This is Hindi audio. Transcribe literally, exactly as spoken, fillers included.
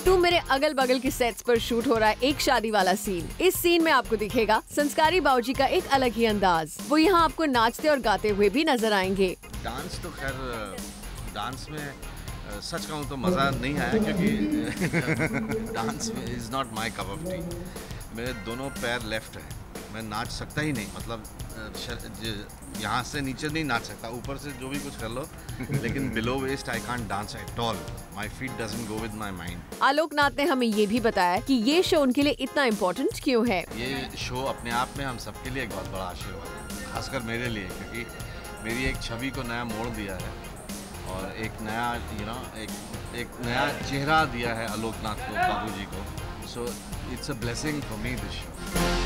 टू मेरे अगल बगल के सेट्स पर शूट हो रहा है एक शादी वाला सीन। इस सीन में आपको दिखेगा संस्कारी बाबूजी का एक अलग ही अंदाज। वो यहाँ आपको नाचते और गाते हुए भी नजर आएंगे। डांस तो खैर डांस में सच कहूँ तो मज़ा नहीं आया, क्योंकि dance is not my cup of tea. मेरे दोनों पैर लेफ्ट है, मैं नाच सकता ही नहीं, मतलब यहाँ से नीचे नहीं नाच सकता, ऊपर से जो भी कुछ कर लो, लेकिन below waist I can't dance at all. My feet doesn't go with my mind. Aloknath ने हमें ये भी बताया कि ये शो उनके लिए इतना इम्पोर्टेंट क्यों है। ये शो अपने आप में हम सबके लिए एक बहुत बड़ा आशीर्वाद है, खासकर मेरे लिए, क्योंकि मेरी एक छवि को नया मोड़ दिया है और एक नया यू नो एक एक नया चेहरा दिया है आलोकनाथ को, बाबूजी को। So it's a blessing for me this show.